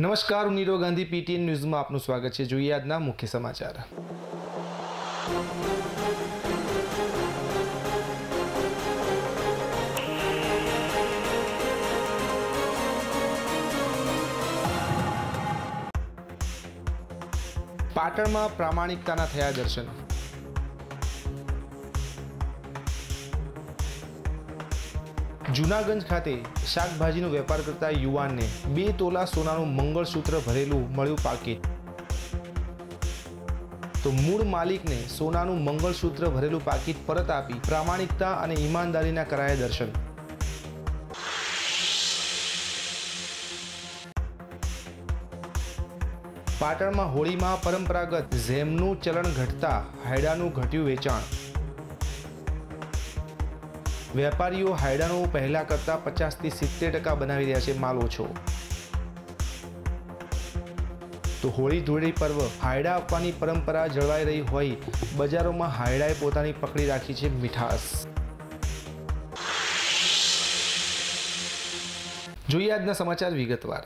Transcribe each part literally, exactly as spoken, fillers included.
નમસ્કાર, હું નીરવ ગાંધી પીટીએન ન્યૂઝમાં આપનું સ્વાગત છે। જોઈએ આજના મુખ્ય સમાચાર। પાટણમાં પ્રામાણિકતાના થયા દર્શન। જૂનાગંજ ખાતે શાકભાજીનો વેપાર કરતા યુવાનને બે તોલા સોનાનું મંગળસૂત્ર ભરેલું મળ્યું પાકીટ। તો મૂળ માલિકને સોનાનું મંગળસૂત્ર ભરેલું પાકીટ પરત આપી પ્રામાણિકતા અને ઈમાનદારીના કરાયા દર્શન। પાટણમાં હોળીમાં પરંપરાગત ઝેમનું ચલણ ઘટતા હાયડાનું ઘટ્યું વેચાણ। વેપારીઓ હાયડાનો પહેલા કરતા પચાસ થી સિત્તેર ટકા બનાવી રહ્યા છે, માલ ઓછો। તો હોળી ધૂળેટી પર્વ હાયડા આપવાની પરંપરા જળવાઈ રહી હોય બજારોમાં હાયડાએ પોતાની પકડી રાખી છે મીઠાસ। જોઈએ આજના સમાચાર વિગતવાર।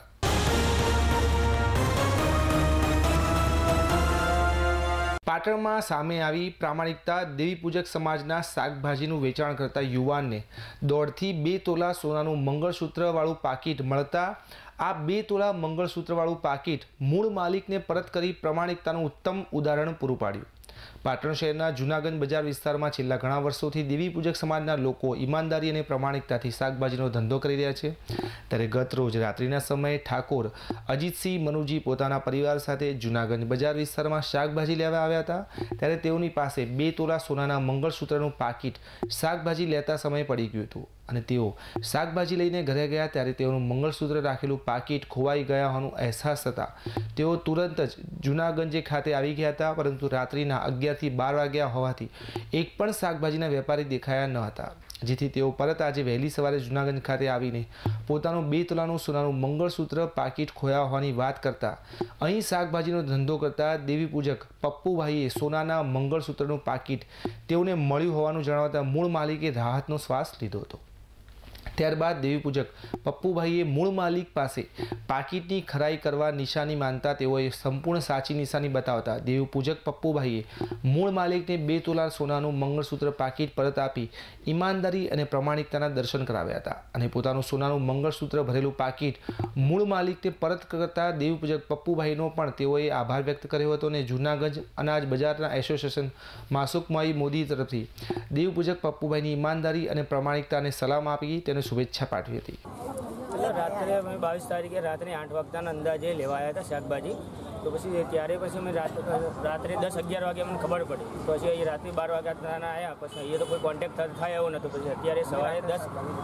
પાટણમાં સામે આવી પ્રામાણિકતા। દેવી પૂજક સમાજના શાકભાજીનું વેચાણ કરતા યુવાનને દોઢથી બે તોલા સોનાનું મંગળસૂત્રવાળું પાકીટ મળતા આ બે તોલા મંગળસૂત્રવાળું પાકીટ મૂળ માલિકને પરત કરી પ્રામાણિકતાનું ઉત્તમ ઉદાહરણ પૂરું પાડ્યું। પાટણ શહેરના જૂનાગંજ બજાર વિસ્તારમાં છેલ્લા ઘણા વર્ષોથી દેવી પૂજક સમાજના લોકો ઈમાનદારી અને પ્રામાણિકતાથી શાકભાજીનો ધંધો કરી રહ્યા છે। ત્યારે ગત રોજ રાત્રિના સમયે ઠાકોર અજીતસિંહ મનુજી પોતાના પરિવાર સાથે જૂનાગંજ બજાર વિસ્તારમાં શાકભાજી લેવા આવ્યા હતા। ત્યારે તેઓની પાસે બે તોલા સોનાના મંગળસૂત્રનું પાકીટ શાકભાજી લેતા સમયે પડી ગયું હતું અને તેઓ શાકભાજી લઈને ઘરે ગયા ત્યારે તેઓનું મંગળસૂત્ર રાખેલું પાકીટ ખોવાઈ ગયા હોવાનો અહેસાસ થતાં તેઓ તુરંત જ જૂનાગંજ ખાતે આવી ગયા હતા, પરંતુ રાત્રિના અગિયારથી બાર વાગ્યા હોવાથી એક પણ શાકભાજીના વેપારી દેખાયા ન હતા, જેથી તેઓ પરત આજે વહેલી સવારે જૂનાગંજ ખાતે આવીને પોતાનું બે તોલાનું સોનાનું મંગળસૂત્ર પાકીટ ખોયા હોવાની વાત કરતા અહીં શાકભાજીનો ધંધો કરતા દેવી પૂજક પપ્પુભાઈએ સોનાના મંગળસૂત્રનું પાકીટ તેઓને મળ્યું હોવાનું જણાવતા મૂળ માલિકે રાહતનો શ્વાસ લીધો હતો। ત્યારબાદ દેવી પૂજક પપ્પુભાઈએ મૂળ માલિક પાસે પાકીટની ખરાઈ કરવા નિશાની માનતા તેઓએ સંપૂર્ણ સાચી નિશાની બતાવતા દેવી પૂજક પપ્પુભાઈએ મૂળ માલિકને બે તોલા સોનાનું મંગળસૂત્ર પાકીટ પરત આપી ઈમાનદારી અને પ્રામાણિકતાના દર્શન કરાવ્યા હતા અને પોતાનું સોનાનું મંગળસૂત્ર ભરેલું પાકીટ મૂળ માલિકને પરત કરતા દેવી પૂજક પપ્પુભાઈનો પણ તેઓએ આભાર વ્યક્ત કર્યો હતો અને જૂનાગંજ અનાજ બજારના એસોસિએશન માસુકમાઈ મોદી તરફથી દેવી પૂજક પપ્પુભાઈની ઈમાનદારી અને પ્રામાણિકતાને સલામ આપી તેને શુભેચ્છા પાઠવી હતી। એટલે રાત્રે અમે બાવીસ તારીખે રાત્રે આઠ વાગતાના અંદાજે લેવા આવ્યા હતા શાકભાજી। તો પછી ત્યારે પછી અમે રાત્રે દસ અગિયાર વાગે અમને ખબર પડી, તો પછી અહીં રાત્રે બાર વાગ્યાના આવ્યા, પછી અહીંયા તો કોઈ કોન્ટેક્ટ થાય એવો નહોતો। પછી અત્યારે સવારે દસ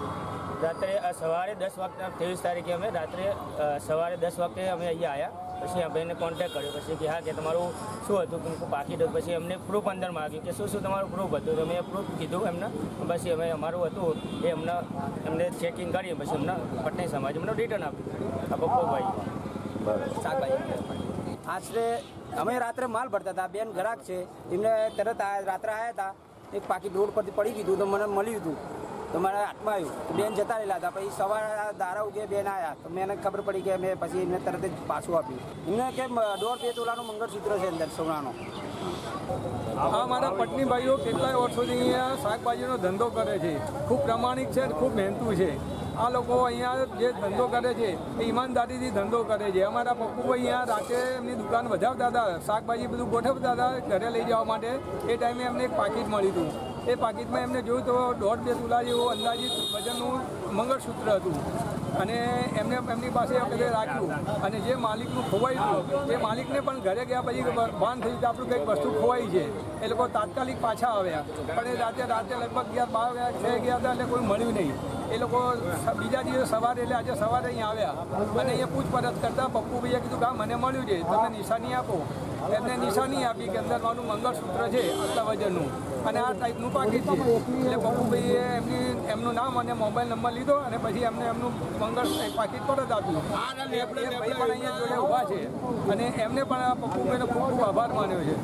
રાત્રે સવારે દસ વાગતા ત્રેવીસ તારીખે અમે રાત્રે સવારે દસ વાગે અમે અહીંયા આવ્યા। પછી આ ભાઈને કોન્ટેક્ટ કર્યો, પછી કે હા કે તમારું શું હતું કે પાકીટ હતું। પછી અમને પ્રૂફ અંદર માગ્યું કે શું શું તમારું પ્રૂફ હતું, તો અમે પ્રૂફ કીધું એમને। પછી અમે અમારું હતું એ એમને એમને ચેકિંગ કરી પછી અમને પટણી સમાજ અમને રિટર્ન આપ્યું આ પપ્પુભાઈ શાકભાજી। આશરે અમે રાત્રે માલ ભરતા હતા, બેન ગ્રાહક છે એમને તરત રાત્રે આવ્યા હતા, એક પાકીટ રોડ પરથી પડી ગયું તો મને મળ્યું હતું, તો મારા હાથમાં આવ્યું, બેન જતા રહેલા હતા। પછી સવારે દારા ઉગે બેન આવ્યા તો મને ખબર પડી કે મેં પછી એમને તરત જ પાછું આપ્યું। એમને કે દોઢ બે તોલાનું મંગળસૂત્ર છે અંદર સોનાનો। આ મારા પત્ની ભાઈઓ કેટલાય વર્ષોથી અહીંયા શાકભાજીનો ધંધો કરે છે, ખૂબ પ્રામાણિક છે, ખૂબ મહેનતુ છે। આ લોકો અહીંયા જે ધંધો કરે છે એ ઈમાનદારીથી ધંધો કરે છે। અમારા પપ્પુભાઈ અહીંયા રાતે એમની દુકાન વધાવતા હતા, શાકભાજી બધું ગોઠવતા હતા ઘરે લઈ જવા માટે। એ ટાઈમે એમને એક પાકીટ મળ્યું હતું, એ પાકીટમાં એમને જોયું તો દોઢ બે તોલા જેવું અંદાજિત વજનનું મંગળસૂત્ર હતું અને એમને એમની પાસે આપણે રાખ્યું અને જે માલિકનું ખોવાયું હતું એ માલિકને પણ ઘરે ગયા પછી ભાન થયું કે આપણું કંઈક વસ્તુ ખોવાઈ છે। એ લોકો તાત્કાલિક પાછા આવ્યા, પણ એ રાતે રાતે લગભગ ગયા બાર ગયા છ ગયા હતા એટલે કોઈ મળ્યું નહીં। એ લોકો બીજા દિવસે સવારે એટલે આજે સવારે અહીંયા આવ્યા અને અહીંયા પૂછપરછ કરતાં પપ્પુભાઈએ કીધું કે મને મળ્યું છે, તમે નિશાની આપો। એમને નિશાની આપી કે અંદર મારું મંગળસૂત્ર છે આટલા વજનનું અને આ ટાઈપનું પાકીટ છે। એટલે પપ્પુભાઈએ એમની એમનું નામ અને મોબાઈલ નંબર લીધો અને પછી એમને એમનું મંગળ પાકીટ પરત આપ્યું। એ ભાઈ પણ અહીંયા જોડે ઊભા છે અને એમને પણ પપ્પુભાઈનો ખૂબ ખૂબ આભાર માન્યો છે।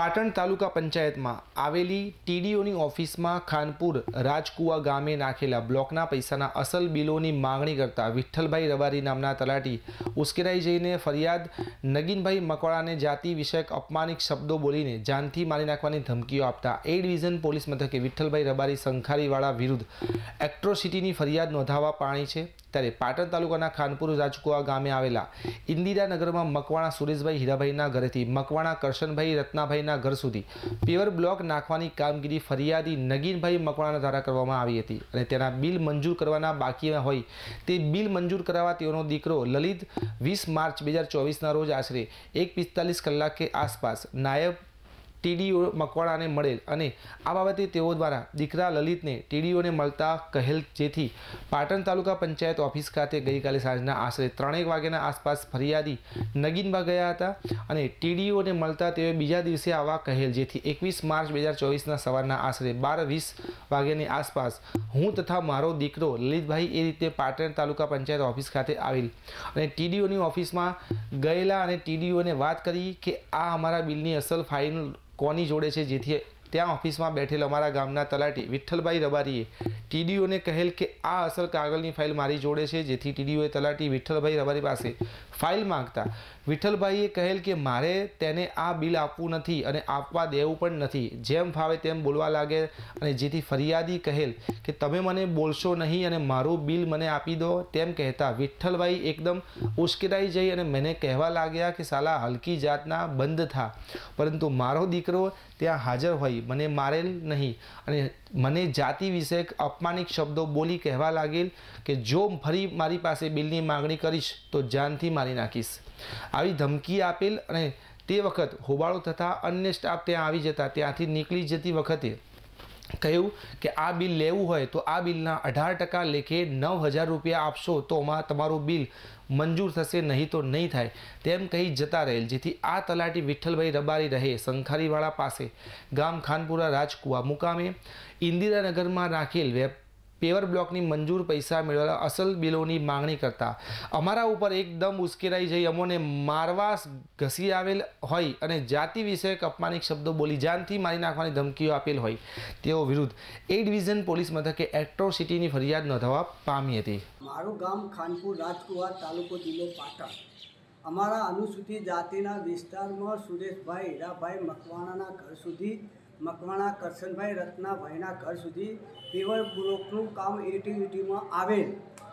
પાટણ તાલુકા પંચાયતમાં આવેલી ટીડીઓની ઓફિસમાં ખાનપુર રાજકુવા ગામે નાખેલા બ્લોકના પૈસાના અસલ બિલોની માંગણી કરતા વિઠ્ઠલભાઈ રબારી નામના તલાટી ઉશ્કેરાઈ જઈને ફરિયાદ નગીનભાઈ મકવાણાને જાતિ વિષયક અપમાનિક શબ્દો બોલીને જાનથી મારી નાખવાની ધમકીઓ આપતા એ ડિવિઝન પોલીસ મથકે વિઠ્ઠલભાઈ રબારી સંખારીવાળા વિરુદ્ધ એટ્રોસિટીની ફરિયાદ નોંધાવવા પાણી છે। ત્યારે પાટણ તાલુકાના ખાનપુર રાજકુવા ગામે આવેલા ઇન્દિરાનગરમાં મકવાણા સુરેશભાઈ હીરાભાઈના ઘરેથી મકવાણા કરશનભાઈ રત્નાભાઈના ઘર સુધી પેવર બ્લોક નાખવાની કામગીરી ફરિયાદી નગીનભાઈ મકવાણા દ્વારા કરવામાં આવી હતી અને તેના બિલ મંજૂર કરવાના બાકી હોય તે બિલ મંજૂર કરાવવા તેઓનો દીકરો લલિત વીસ માર્ચ બે હજાર ચોવીસના રોજ આશરે એક પિસ્તાલીસ કલાકે આસપાસ નાયબ ટીડીઓ મકવાણાને મળેલ અને આ બાબતે તેઓ દ્વારા દીકરા લલિતને ટીડીઓને મળતા કહેલ, જેથી પાટણ તાલુકા પંચાયત ઓફિસ ખાતે ગઈકાલે સાંજના આશરે ત્રણેક વાગ્યાના આસપાસ ફરિયાદી નગીનબા ગયા હતા અને ટીડીઓને મળતા તેઓએ બીજા દિવસે આવવા કહેલ, જેથી એકવીસ માર્ચ બે હજાર ચોવીસના સવારના આશરે બાર વીસ વાગ્યાની આસપાસ હું તથા મારો દીકરો લલિતભાઈ એ રીતે પાટણ તાલુકા પંચાયત ઓફિસ ખાતે આવેલ અને ટીડીઓની ઓફિસમાં ગયેલા અને ટીડીઓને વાત કરી કે આ અમારા બિલની અસલ ફાઇલ કોની જોડે છે, જેથી ત્યાં ઓફિસમાં બેઠેલ અમારા ગામના તલાટી વિઠ્ઠલભાઈ રબારીએ ટીડીઓને કહેલ કે આ અસલ કાગળની ફાઇલ મારી જોડે છે, જેથી ટીડીઓએ તલાટી વિઠ્ઠલભાઈ રબારી પાસે ફાઇલ માંગતા વિઠ્ઠલભાઈએ કહેલ કે મારે તેને આ બિલ આપવું નથી અને આપવા દેવું પણ નથી, જેમ ફાવે તેમ બોલવા લાગે અને જેથી ફરિયાદી કહેલ કે તમે મને બોલશો નહીં અને મારું બિલ મને આપી દો, તેમ કહેતા વિઠ્ઠલભાઈ એકદમ ઉશ્કેરાઈ જઈ અને મને કહેવા લાગ્યા કે સાલા હલકી જાતના બંધ થા, પરંતુ મારો દીકરો ત્યાં હાજર હોય મને મારેલ નહીં અને મને જાતિ વિષયક અપમાનિક શબ્દો બોલી કહેવા લાગેલ કે જો ફરી મારી પાસે બિલની માગણી કરીશ તો જાનથી મારી નાખીશ, આવી ધમકી આપેલ અને તે વખત હોબાળો થતાં અન્ય સ્ટાફ ત્યાં આવી જતા ત્યાંથી નીકળી જતી વખતે કહ્યું કે આ બિલ લેવું હોય તો આ બિલના અઢાર ટકા લેખે નવ હજાર રૂપિયા આપશો તો તમારું બિલ મંજૂર થશે, નહીં તો નહીં થાય, તેમ કહી જતા રહેલ, જેથી આ તલાટી વિઠ્ઠલભાઈ રબારી રહે સંખારીવાળા પાસે ગામ ખાનપુરા રાજકુવા મુકામે ઇન્દિરાનગરમાં રાખેલ વેબ પેવર બ્લોકની મંજૂર પૈસા મેળવેલા અસલ બિલોની માંગણી કરતા અમારા ઉપર એકદમ ઉશ્કેરાઈ જઈ અમોને મારવા ઘસી આવેલ હોય અને જાતિ વિષયક અપમાનિક શબ્દો બોલી જાનથી મારી નાખવાની ધમકીઓ આપેલ હોય તેઓ વિરુદ્ધ એ ડિવિઝન પોલીસ મથકે એટ્રોસિટીની ફરિયાદ નોંધવા પામી હતી। મારું ગામ ખાનપુર રાજકુવા, તાલુકો જિલ્લો પાટણ। અમારા અનુસૂચિત જાતિના વિસ્તારમાં સુરેશભાઈ હીરાભાઈ મકવાણાના ઘર સુધી મકવાણા કરશનભાઈ રત્નાભાઈના ઘર સુધી પેવર બ્લોકનું કામ એટીવીટીમાં આવેલ,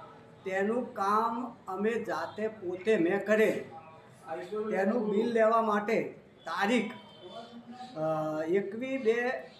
તેનું કામ અમે જાતે પોતે મેં કરેલ। તેનું બિલ લેવા માટે તારીખ એકવીસ બે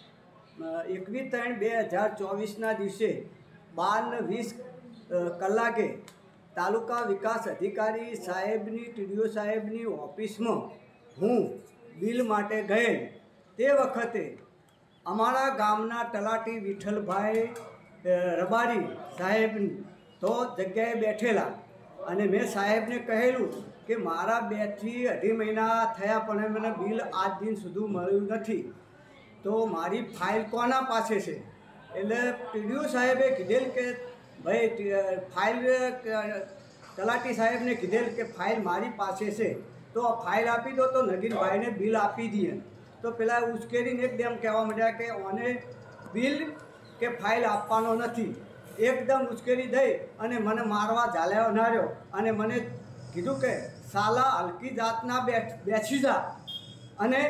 એકવીસ ત્રણ બે હજાર ચોવીસના દિવસે બાર ને વીસ કલાકે તાલુકા વિકાસ અધિકારી સાહેબની ટીડીઓ સાહેબની ઓફિસમાં હું બિલ માટે ગયેલ। તે વખતે અમારા ગામના તલાટી વિઠ્ઠલભાઈ રબારી સાહેબ તો જગ્યાએ બેઠેલા અને મેં સાહેબને કહેલું કે મારા બેથી અઢી મહિના થયા પણ મને બિલ આજ દિન સુધી મળ્યું નથી, તો મારી ફાઇલ કોના પાસે છે? એટલે ટીડીઓ સાહેબે કીધેલ કે ભાઈ ફાઇલ તલાટી સાહેબને કીધેલ કે ફાઇલ મારી પાસે છે તો આ ફાઇલ આપી દો તો નગીનભાઈને બિલ આપી દઈએ। તો પેલા ઉશ્કેરીને એકદમ કહેવા માંડ્યા કે ઓને બિલ કે ફાઇલ આપવાનો નથી, એકદમ ઉશ્કેરી દઈ અને મને મારવા ઝાલ્યો નાર્યો અને મને કીધું કે સાલા હલકી જાતના બેસી જા અને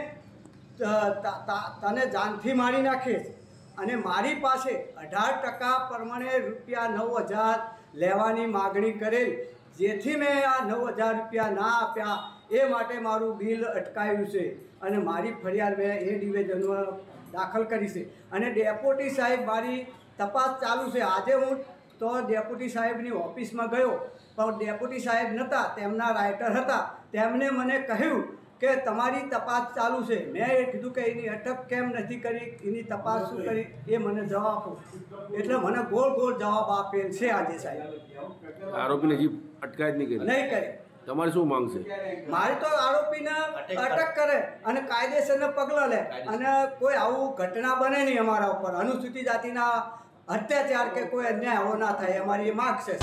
તને જાનથી મારી નાખીશ અને મારી પાસે અઢાર ટકા પ્રમાણે રૂપિયા નવ હજાર લેવાની માગણી કરેલ, જેથી મેં આ નવ હજાર રૂપિયા ના આપ્યા એ માટે મારું બિલ અટકાયું છે અને મારી ફરિયાદ મેં એ ડિવિઝનમાં દાખલ કરી છે અને ડેપ્યુટી સાહેબ મારી તપાસ ચાલુ છે। આજે હું તો ડેપ્યુટી સાહેબની ઓફિસમાં ગયો પણ ડેપ્યુટી સાહેબ નહોતા, તેમના રાઇટર હતા, તેમણે મને કહ્યું કે તમારી તપાસ ચાલુ છે। મેં એ કીધું કે એની અટક કેમ નથી કરી, એની તપાસ શું કરી એ મને જવાબ આપો, એટલે મને ગોળ ગોળ જવાબ આપેલ છે આજે સાહેબ। આરોપીને હજી અટકાયત નહીં કરી નહીં કરે। તમારી શું માંગ છે? મારી તો આરોપીને અટક કરે અને કાયદેસરના પગલાં લે અને કોઈ આવું ઘટના બને નહીં અમારા ઉપર, અનુસૂચિત જાતિના અત્યાચાર કે કોઈ અન્યાય આવો ના થાય, અમારી એ માંગ છે।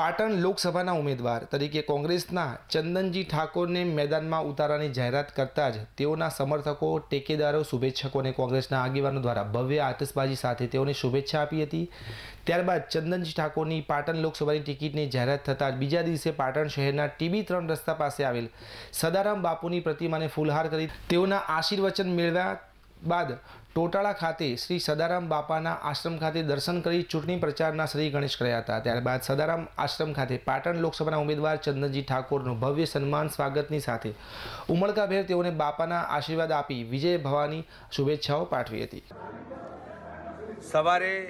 પાટણ લોકસભાના ઉમેદવાર તરીકે કોંગ્રેસના ચંદનજી ઠાકોરને મેદાનમાં ઉતારવાની જાહેરાત કરતા જ તેઓના સમર્થકો, ટેકેદારો, શુભેચ્છકો અને કોંગ્રેસના આગેવાનો દ્વારા ભવ્ય આતશબાજી સાથે તેઓને શુભેચ્છા આપી હતી। ત્યારબાદ ચંદનજી ઠાકોરની પાટણ લોકસભાની ટિકિટની જાહેરાત થતાં જ બીજા દિવસે પાટણ શહેરના ટીબી ત્રણ રસ્તા પાસે આવેલ સદારામ બાપુની પ્રતિમાને ફૂલહાર કરી તેઓના આશીર્વચન મેળવ્યા બાદ ટોટાળા ખાતે શ્રી સદારામ બાપાના આશ્રમ ખાતે દર્શન કરી ચૂંટણી પ્રચારના શ્રી ગણેશ કર્યા હતા। ત્યારબાદ સદારામ આશ્રમ ખાતે પાટણ લોકસભાના ઉમેદવાર ચંદનજી ઠાકોરનું ભવ્ય સન્માન સ્વાગતની સાથે ઉમળકાભેર તેઓને બાપાના આશીર્વાદ આપી વિજય ભવાની શુભેચ્છાઓ પાઠવી હતી। સવારે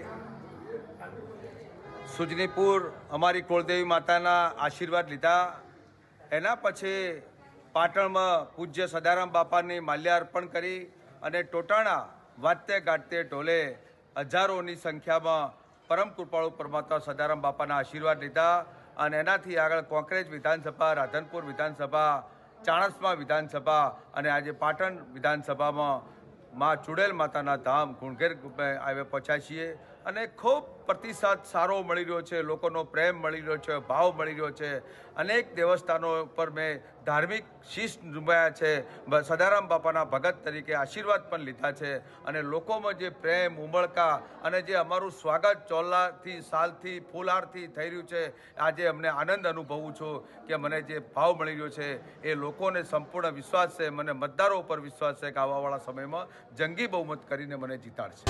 સુજનીપુર અમારી કુળદેવી માતાના આશીર્વાદ લીધા, એના પછી પાટણમાં પૂજ્ય સદારામ બાપાની માલ્યાર્પણ કરી અને ટોટાણા વાજતે ગાજતે ઢોલે હજારોની સંખ્યામાં પરમ કૃપાળુ પરમાત્મા સદારામ બાપાના આશીર્વાદ લીધા અને એનાથી આગળ કોંકરેજ વિધાનસભા, રાધનપુર વિધાનસભા, ચાણસ્મા વિધાનસભા અને આજે પાટણ વિધાનસભામાં માં ચુડેલ માતાના ધામ ગુણઘેર આવે પહોંચ્યા છીએ અને ખૂબ પ્રતિસાદ સારો મળી રહ્યો છે, લોકોનો પ્રેમ મળી રહ્યો છે, ભાવ મળી રહ્યો છે। અનેક દેવસ્થાનો પર મેં ધાર્મિક શીશ ઝુંબાયા છે, સદારામ બાપાના ભગત તરીકે આશીર્વાદ પણ લીધા છે અને લોકોમાં જે પ્રેમ, ઉમળકા અને જે અમારું સ્વાગત ચોલ્લાથી, સાલથી, ફૂલહારથી થઈ રહ્યું છે, આજે અમને આનંદ અનુભવું છું કે મને જે ભાવ મળી રહ્યો છે એ લોકોને સંપૂર્ણ વિશ્વાસ છે, મને મતદારો ઉપર વિશ્વાસ છે કે આવવાવાળા સમયમાં જંગી બહુમત કરીને મને જીતાડશે।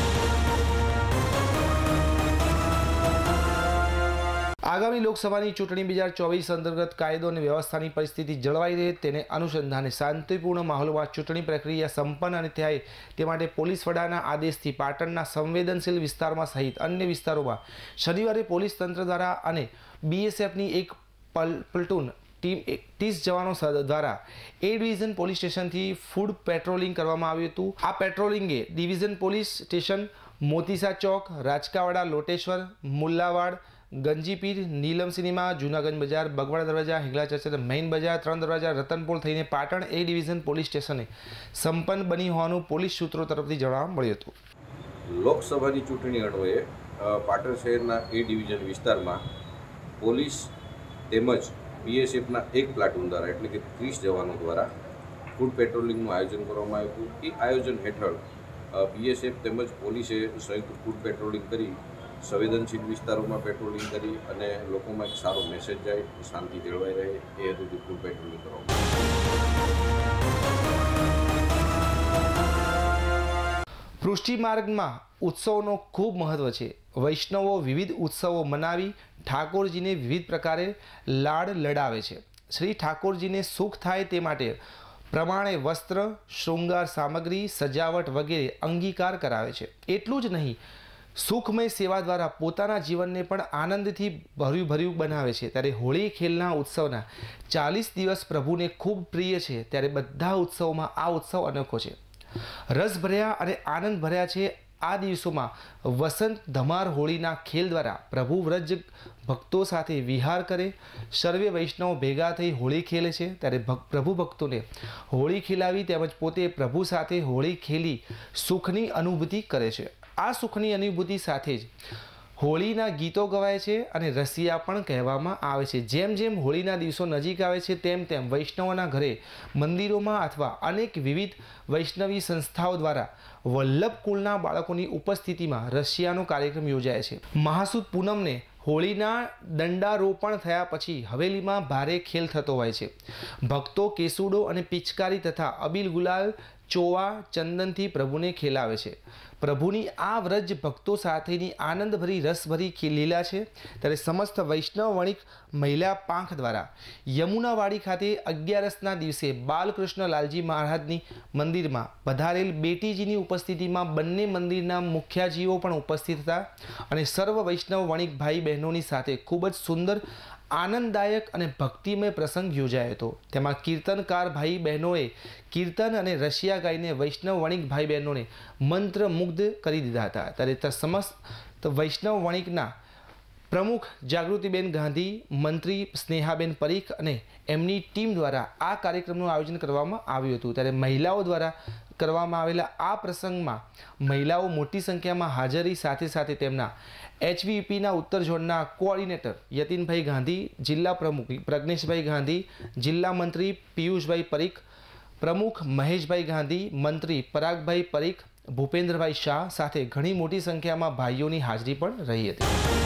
આગામી લોકસભાની ચૂંટણી બે હજાર ચોવીસ અંતર્ગત કાયદો અને વ્યવસ્થાની પરિસ્થિતિ જળવાઈ રહે તેને અનુસંધાને શાંતિપૂર્ણ માહોલમાં ચૂંટણી પ્રક્રિયા સંપન્ન અને થાય તે માટે પોલીસ વડાના આદેશથી પાટણના સંવેદનશીલ વિસ્તારોમાં સહિત અન્ય વિસ્તારોમાં શનિવારે પોલીસ તંત્ર દ્વારા અને બીએસએફની એક પ્લટૂન ટીમ ત્રીસ જવાનો દ્વારા એ ડિવિઝન પોલીસ સ્ટેશનથી ફૂડ પેટ્રોલિંગ કરવામાં આવ્યું હતું। આ પેટ્રોલિંગે ડિવિઝન પોલીસ સ્ટેશન, મોતીસા ચોક, રાજકાવાડા, લોટેશ્વર, મુલ્લાવાડ, ગંજીપીર, નીલમ સિનેમા, જૂનાગંજ બજાર, બગવાડા દરવાજા, હિંગલા ચર્ચ, મેઇન બજાર, ત્રણ દરવાજા, રતનપોળ થઈને પાટણ એ ડિવિઝન પોલીસ સ્ટેશને સંપન્ન બની હોવાનું પોલીસ સૂત્રો તરફથી જાણવા મળ્યું હતું। લોકસભાની ચૂંટણી અન્વયે પાટણ શહેરના એ ડિવિઝન વિસ્તારમાં પોલીસ તેમજ બીએસએફના એક પ્લાટૂન દ્વારા એટલે કે ત્રીસ જવાનો દ્વારા ફૂડ પેટ્રોલિંગનું આયોજન કરવામાં આવ્યું હતું। એ આયોજન હેઠળ બીએસએફ તેમજ પોલીસે સંયુક્ત ફૂડ પેટ્રોલિંગ કરી સંવેદનશીલ વિસ્તારોમાં પેટ્રોલિંગ કરી અને લોકોમાં એક સારો મેસેજ જાય, શાંતિ જળવાઈ રહે એ હેતુથી ફૂડ પેટ્રોલિંગ કરવામાં આવ્યું। પૃષ્ટિ માર્ગમાં ઉત્સવોનો ખૂબ મહત્વ છે। વૈષ્ણવો વિવિધ ઉત્સવો મનાવી ઠાકોરજીને વિવિધ પ્રકારે લાડ લડાવે છે। શ્રી ઠાકોરજીને સુખ થાય તે માટે પ્રમાણે વસ્ત્ર, શૃંગાર સામગ્રી, સજાવટ વગેરે અંગીકાર કરાવે છે। એટલું જ નહીં, સુખમય સેવા દ્વારા પોતાના જીવનને પણ આનંદથી ભર્યું ભર્યું બનાવે છે। ત્યારે હોળી ખેલના ઉત્સવના ચાલીસ દિવસ પ્રભુને ખૂબ પ્રિય છે, ત્યારે બધા ઉત્સવોમાં આ ઉત્સવ અનોખો છે, રસભર્યા અને આનંદ ભર્યા છે। આ દિવસોમાં વસંત ધમાર હોળીના ખેલ દ્વારા પ્રભુ વ્રજ ભક્તો સાથે વિહાર કરે, સર્વે વૈષ્ણવ ભેગા થઈ હોળી ખેલે છે। ત્યારે પ્રભુ ભક્તોને હોળી ખેલાવી તેમજ પોતે પ્રભુ સાથે હોળી ખેલી સુખની અનુભૂતિ કરે છે। આ સુખની અનુભૂતિ સાથે જ હોળીના ગીતો ગવાય છે અને રસિયા પણ કહેવામાં આવે છે। જેમ જેમ હોળીના દિવસો નજીક આવે છે તેમ તેમ વૈષ્ણવોના ઘરે, મંદિરોમાં અથવા અનેક વિવિધ વૈષ્ણવી સંસ્થાઓ દ્વારા વલ્લભ કુળના બાળકોની ઉપસ્થિતિમાં રસિયાનો કાર્યક્રમ યોજાય છે। મહાસુદ પૂનમને હોળીના દંડારોપણ થયા પછી હવેલીમાં ભારે ખેલ થતો હોય છે। ભક્તો કેસુડો અને પિચકારી તથા અબીલ ગુલાલ, ચોવા, ચંદનથી પ્રભુને ખેલાવે છે। પ્રભુની આ વ્રજ ભક્તો સાથેની આનંદભરી રસભરી લીલા છે। ત્યારે સમસ્ત વૈષ્ણવ વણિક મહિલા પાંખ દ્વારા યમુનાવાડી ખાતે અગિયારસના દિવસે બાલકૃષ્ણ લાલજી મહારાજની મંદિરમાં પધારેલ બેટીજીની ઉપસ્થિતિમાં બંને મંદિરના મુખ્યાજીઓ પણ ઉપસ્થિત હતા અને સર્વ વૈષ્ણવ વણિક ભાઈ બહેનોની સાથે ખૂબ જ સુંદર, આનંદદાયક અને ભક્તિમય પ્રસંગ યોજાયો હતો। તેમાં કીર્તનકાર ભાઈ બહેનોએ કીર્તન અને રસિયા ગાઈને વૈષ્ણવ વણિક ભાઈ બહેનોને મંત્રમુગ્ધ કરી દીધા હતા। ત્યારે સમસ્ત વૈષ્ણવ વણિકના પ્રમુખ જાગૃતિબેન ગાંધી, મંત્રી સ્નેહાબેન પરીખ અને એમની ટીમ દ્વારા આ કાર્યક્રમનું આયોજન કરવામાં આવ્યું હતું। ત્યારે મહિલાઓ દ્વારા કરવામાં આવેલા આ પ્રસંગમાં મહિલાઓ મોટી સંખ્યામાં હાજરી સાથે સાથે તેમના એચવીપીના ઉત્તર ઝોનના કોઓર્ડિનેટર યતિનભાઈ ગાંધી, જિલ્લા પ્રમુખ પ્રજ્ઞેશભાઈ ગાંધી, જિલ્લા મંત્રી પિયુષભાઈ પરીખ, પ્રમુખ મહેશભાઈ ગાંધી, મંત્રી પરાગભાઈ પરીખ, ભૂપેન્દ્રભાઈ શાહ સાથે ઘણી મોટી સંખ્યામાં ભાઈઓની હાજરી પણ રહી હતી।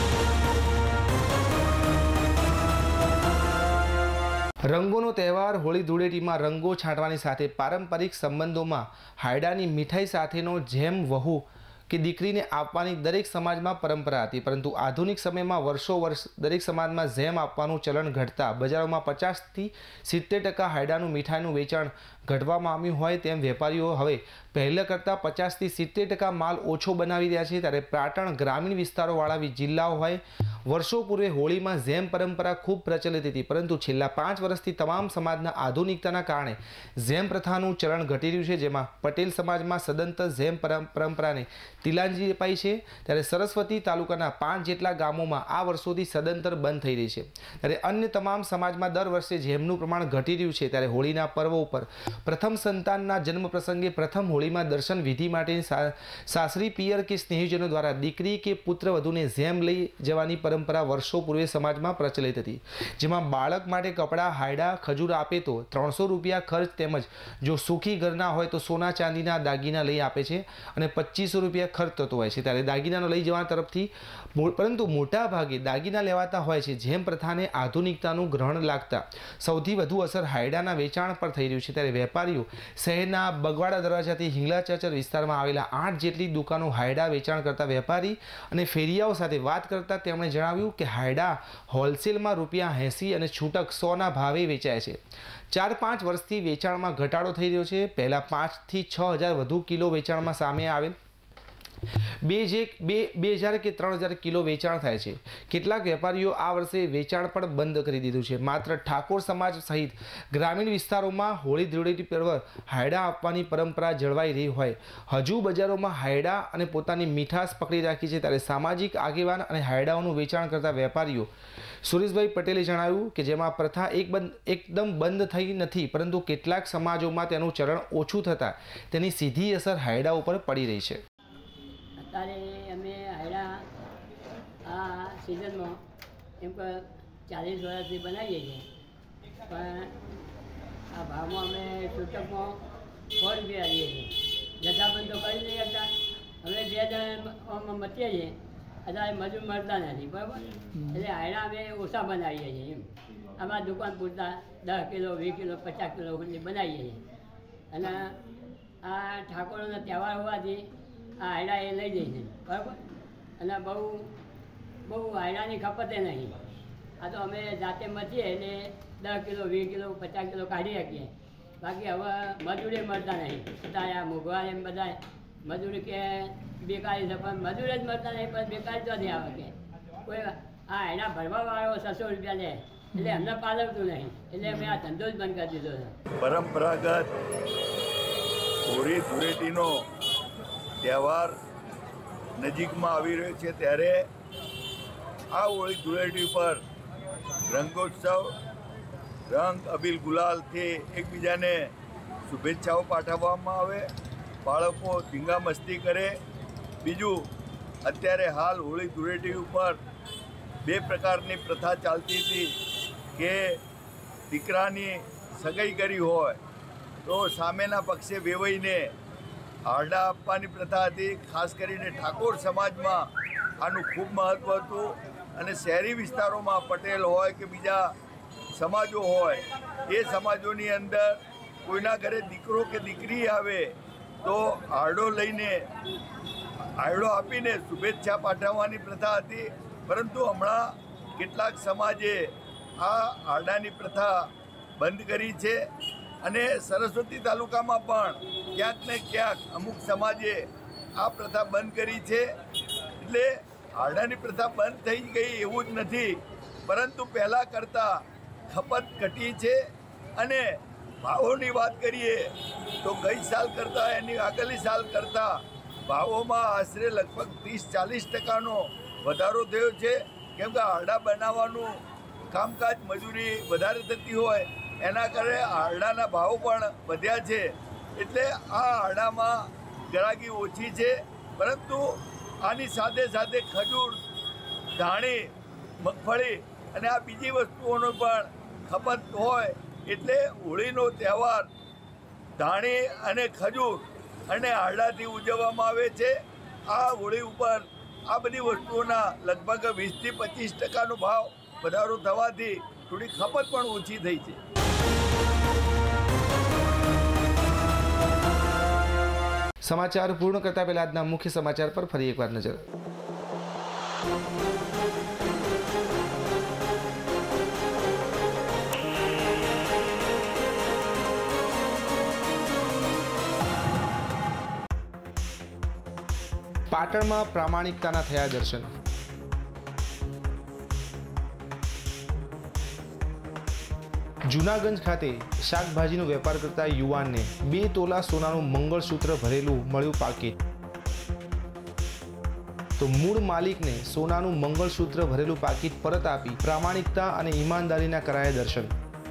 રંગોનો તહેવાર હોળી ધૂળેટીમાં રંગો છાંટવાની સાથે પારંપરિક સંબંધોમાં હાયડાની મીઠાઈ સાથેનો જેમ વહુ કે દીકરીને આપવાની દરેક સમાજમાં પરંપરા હતી, પરંતુ આધુનિક સમયમાં વર્ષો વર્ષ દરેક સમાજમાં જેમ આપવાનું ચલણ ઘટતા બજારોમાં પચાસથી સિત્તેર ટકા હાયડાનું મીઠાઈનું વેચાણ ઘટવામાં આવ્યું હોય તેમ વેપારીઓ હવે પહેલાં કરતાં પચાસથી સિત્તેર ટકા માલ ઓછો બનાવી રહ્યા છે। ત્યારે પાટણ ગ્રામીણ વિસ્તારોવાળા જિલ્લાઓ હોય વર્ષો પૂર્વે હોળીમાં જેમ પરંપરા ખૂબ પ્રચલિત હતી, પરંતુ છેલ્લા પાંચ વર્ષથી તમામ સમાજના આધુનિકતાના કારણે જેમ પ્રથાનું ચલણ ઘટી રહ્યું છે, જેમાં પટેલ સમાજમાં સદંતર જેમ પરંપરાને તિલાંજલિ અપાઈ છે। ત્યારે સરસ્વતી તાલુકાના પાંચ જેટલા ગામોમાં આ વર્ષોથી સદંતર બંધ થઈ રહી છે। ત્યારે અન્ય તમામ સમાજમાં દર વર્ષે જેમનું પ્રમાણ ઘટી રહ્યું છે। ત્યારે હોળીના પર્વ ઉપર પ્રથમ સંતાનના જન્મ પ્રસંગે પ્રથમ હોળીમાં દર્શન વિધિ માટે સાસરી પિયર કે સ્નેહીજનો દ્વારા દીકરી કે પુત્ર વધુને જેમ લઈ જવાની પરંપરા વર્ષો પૂર્વે સમાજમાં પ્રચલિત હતી, જેમાં બાળક માટે કપડાં, હાયડા, ખજૂર આપે તો ત્રણસો રૂપિયા ખર્ચ, તેમજ જો સુખી ઘરના હોય તો સોના ચાંદીના દાગીના લઈ આપે છે અને પચીસો રૂપિયા ખર્ચ થતો હોય છે। ત્યારે દાગીનાનો લઈ જવા તરફથી પરંતુ મોટા ભાગે દાગીના લેવાતા હોય છે। જેમ પ્રથાને આધુનિકતાનું ગ્રહણ લાગતા સૌથી વધુ અસર હાયડાના વેચાણ પર થઈ રહ્યું છે। ત્યારે વેપારીઓ શહેરના બગવાડા દરવાજાથી હિંગલા ચર્ચર વિસ્તારમાં આવેલા આઠ જેટલી દુકાનો હાયડા વેચાણ કરતા વેપારી અને ફેરિયાઓ સાથે વાત કરતા તેમણે જણાવ્યું કે હાયડા હોલસેલમાં રૂપિયા એંસી અને છૂટક સોના ભાવે વેચાય છે। ચાર પાંચ વર્ષથી વેચાણમાં ઘટાડો થઈ રહ્યો છે। પહેલાં પાંચથી છ હજાર વધુ કિલો વેચાણમાં સામે આવેલ બે જે બે બે હજાર કે ત્રણ હજાર કિલો વેચાણ થાય છે। કેટલાક વેપારીઓ આ વર્ષે વેચાણ પણ બંધ કરી દીધું છે। માત્ર ઠાકોર સમાજ સહિત ગ્રામીણ વિસ્તારોમાં હોળી ધૂળેટી પર્વ હાયડા આપવાની પરંપરા જળવાઈ રહી હોય હજુ બજારોમાં હાયડા અને પોતાની મીઠાશ પકડી રાખી છે। ત્યારે સામાજિક આગેવાન અને હાયડાઓનું વેચાણ કરતા વેપારીઓ સુરેશભાઈ પટેલે જણાવ્યું કે જેમાં પ્રથા એક બંધ એકદમ બંધ થઈ નથી, પરંતુ કેટલાક સમાજોમાં તેનું ચલણ ઓછું થતાં તેની સીધી અસર હાયડા ઉપર પડી રહી છે। અત્યારે અમે હાયડા આ સિઝનમાં એમ કે ચાલીસ વર્ષથી બનાવીએ છીએ, પણ આ ભાવમાં અમે છૂટકમાં સો રૂપિયા લઈએ છીએ। જથ્થાબંધ તો કરી નહીં શકતા, હવે બે જણ મચીએ છીએ, અત્યારે મજૂર મળતા નથી, બરાબર, એટલે હાયડા અમે ઓછા બનાવીએ છીએ। એમ અમારા દુકાન પૂરતા દસ કિલો વીસ કિલો પચાસ કિલો સુધી બનાવીએ છીએ। અને આ ઠાકોરનો તહેવાર હોવાથી આ હાયડા એ લઈ જાય છે, બરાબર, અને બહુ બહુ હાયડાની ખપતે નહીં। આ તો અમે જાતે મચીએ એટલે દસ કિલો વીસ કિલો પચાસ કિલો કાઢી શકીએ, બાકી હવે મજૂરી મળતા નહીં। અત્યારે આ મોંઘવારી એમ બધા મજૂરી કે બેકારી છે, પણ મજૂરી જ મળતા નહીં, પણ બેકારી તો નહીં આવે કે કોઈ આ હાયડા ભરવાવાળો છસો રૂપિયા લે એટલે એમને પાલવતું નહીં, એટલે અમે આ ધંધો જ બંધ કરી દીધો છે। પરંપરાગત હોળી ધૂળેટીનો તહેવાર નજીકમાં આવી રહ્યો છે, ત્યારે આ હોળી ધૂળેટી પર રંગોત્સવ, રંગ અબીલ ગુલાલથી એકબીજાને શુભેચ્છાઓ પાઠવવામાં આવે, બાળકો ધીંગા મસ્તી કરે। બીજું, અત્યારે હાલ હોળી ધૂળેટી ઉપર બે પ્રકારની પ્રથા ચાલતી હતી કે દીકરાની સગાઈ કરી હોય તો સામેના પક્ષે વેવાઈને હારડા આપવાની પ્રથા હતી। ખાસ કરીને ઠાકોર સમાજમાં આનું ખૂબ મહત્ત્વ હતું, અને શહેરી વિસ્તારોમાં પટેલ હોય કે બીજા સમાજો હોય એ સમાજોની અંદર કોઈના ઘરે દીકરો કે દીકરી આવે તો હારડો લઈને હારડો આપીને શુભેચ્છા પાઠવવાની પ્રથા હતી। પરંતુ હમણાં કેટલાક સમાજે આ હારડાની પ્રથા બંધ કરી છે, અને સરસ્વતી તાલુકામાં પણ ક્યાંક ને ક્યાંક અમુક સમાજે આ પ્રથા બંધ કરી છે। એટલે હારડાની પ્રથા બંધ થઈ ગઈ એવું જ નથી, પરંતુ પહેલાં કરતાં ખપત ઘટી છે। અને ભાવોની વાત કરીએ તો ગઈ સાલ કરતાં એની આગલી સાલ કરતાં ભાવોમાં આશરે લગભગ ત્રીસ ચાલીસ ટકાનો વધારો થયો છે। કેમ કે હારડા બનાવવાનું કામકાજ મજૂરી વધારે થતી હોય એના કારણે હારડાના ભાવ પણ વધ્યા છે, એટલે આ હારડામાં ગ્રાહકી ઓછી છે. પરંતુ આની સાથે સાથે ખજૂર, ધાણી, મગફળી અને આ બીજી વસ્તુઓનો પણ ખપત હોય, એટલે હોળીનો તહેવાર ધાણી અને ખજૂર અને હારડાથી ઉજવવામાં આવે છે. આ હોળી ઉપર આ બધી વસ્તુઓના લગભગ વીસથી પચીસ ટકાનો ભાવ વધારો થવાથી થોડી ખપત પણ ઓછી થઈ છે. સમાચાર પૂર્ણ કરતા પહેલા આજના મુખ્ય સમાચાર પર ફરી એકવાર નજર. પાટણમાં પ્રામાણિકતાના થયા દર્શન. જૂનાગંજ ખાતે શાકભાજીનો વેપાર કરતા યુવાનને બે તોલા સોનાનું મંગળસૂત્ર ભરેલું મળ્યું પાકીટ. તો મૂળ માલિકને સોનાનું મંગળસૂત્ર ભરેલું પાકીટ પરત આપી પ્રામાણિકતા અને ઈમાનદારીના કરાયા દર્શન.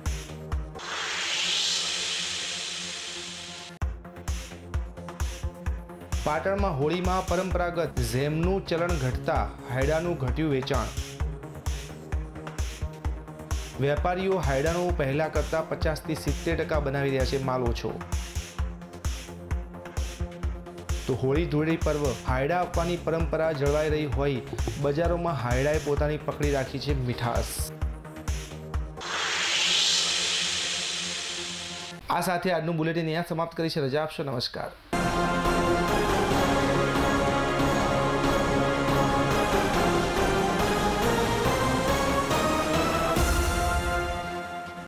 પાટણમાં હોળીમાં પરંપરાગત ઝેમનું ચલણ ઘટતા હાયડાનું ઘટ્યું વેચાણ. વેપારીઓ હાયડાનું પહેલા કરતા પચાસથી સિત્તેર ટકા બનાવી રહ્યા છે, માલ ઓછો. તો હોળી ધૂળેટી પર્વ હાયડા આપવાની પરંપરા જળવાઈ રહી હોય બજારોમાં હાયડાએ પોતાની પકડી રાખી છે મીઠાસ. આ સાથે આજનું બુલેટિન અહીંયા સમાપ્ત કરી છે. રજા આપશો. નમસ્કાર.